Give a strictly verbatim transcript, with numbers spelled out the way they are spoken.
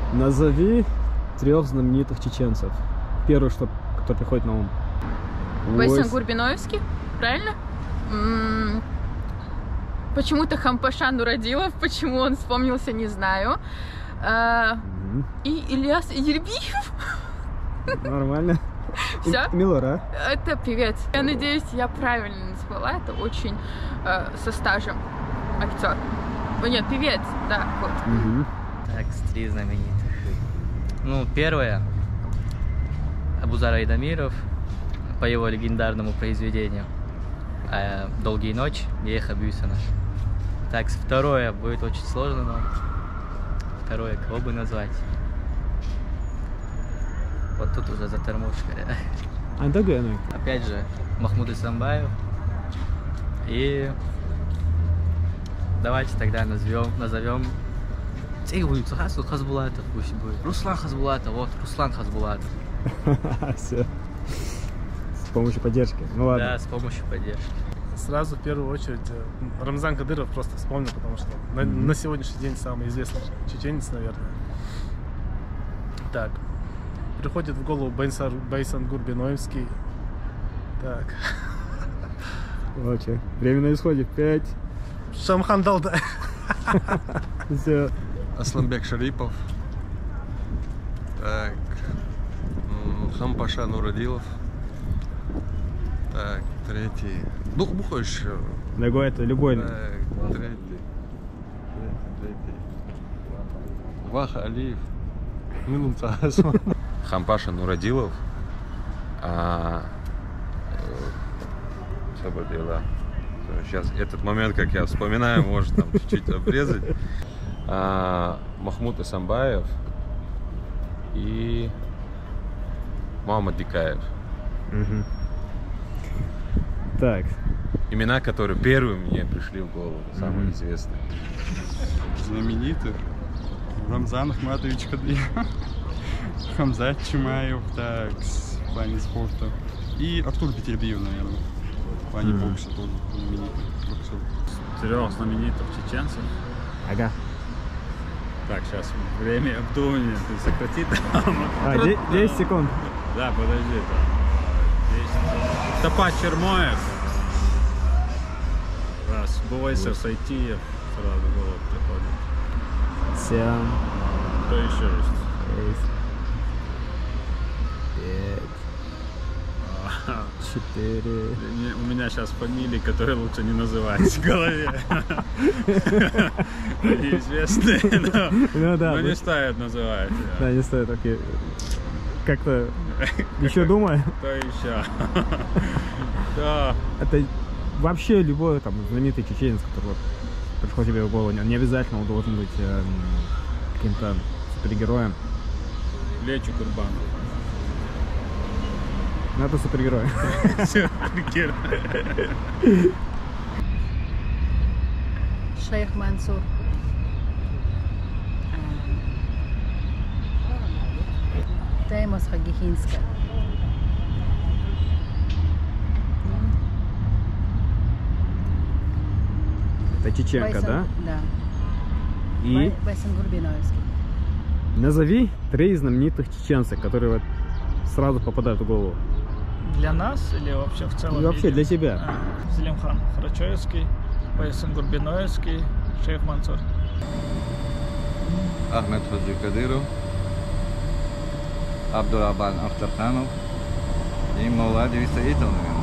Назови трех знаменитых чеченцев. Первый, что, кто приходит на ум. Байсан Гурбиноевский, правильно? М-м- Почему-то Хампаша Нурадилов, почему он вспомнился, не знаю. А- mm-hmm. И Ильяс Идельбиев. Нормально. Все? Милора. Это певец. Я надеюсь, я правильно назвала. Это очень э, со стажем актер. О, нет, певец, да, вот. Mm-hmm. Так, три знаменитых. Ну, первое. Абузар Айдамиров по его легендарному произведению «Долгие ночи» Еха Бюсана. Так, второе будет очень сложно, но второе, кого бы назвать? Вот тут уже заторможка. Опять же, Махмуд Исамбаев. И давайте тогда назовем, назовем Хасбулатов, пусть будет. Руслан Хасбулатов, вот, Руслан Хасбулатов. Все. С помощью поддержки. Ну ладно. Да, с помощью поддержки. Сразу в первую очередь Рамзан Кадыров просто вспомнил, потому что на, mm-hmm. на сегодняшний день самый известный чеченец, наверное. Так. Приходит в голову Байсар, Байсан Гурбиноевский. Так. Окей. Время на исходе. Пять. Шамхан Далда. Все. Асланбек Шарипов. Так. Хампаша Нурадилов. Так, третий. Ну, хочешь. Другой это любой. Так, третий. Третий, третий. Ваха Алиев. Минута. Хампаша Нурадилов. А, все бы дела. Сейчас этот момент, как я вспоминаю, может там чуть-чуть обрезать. А, Махмуд Исамбаев и Мухаммад Дикаев. Угу. Так. Имена, которые первые мне пришли в голову, самые mm-hmm. известные. Знаменитых. Рамзан Ахматович Кадыров, Хамзат Чимаев, так, в плане спорта. И Артур Петербиев, наверное, в плане mm-hmm. бокса тоже знаменитый боксер. Трех знаменитых чеченцев. Ага. Так, сейчас время обдумывания сократит. А, десять секунд. Да, подожди. Топа Чермоев. Раз. Буайсер Сайтиев. Сразу в голову приходит. Семь. Кто еще есть? Шесть. Пять. Четыре. У меня сейчас фамилии, которые лучше не называть в голове. Известные, но не стоит называть. Да, не стоит, окей. Как-то еще думаю. Кто еще? Да. Это вообще любой там знаменитый чеченец, который вот пришел тебе в голову. Не обязательно он должен быть э, каким-то супергероем. Лечу Курбанов. Ну это супергерой. Супергерой. Шейх Мансур. Таймас Хагихинска. Это чеченка, Байсан, да? Да. И Байсан Гурбиноевский. назови три знаменитых чеченца, которые вот сразу попадают в голову. Для нас или вообще в целом? И вообще для тебя. А, Зелимхан Харачоевский, Байсан Гурбиноевский, Шейх Мансур. Ахмед Хаджи Кадыров, Абдурабан Ахтарханов и Маулади Саитов, наверное.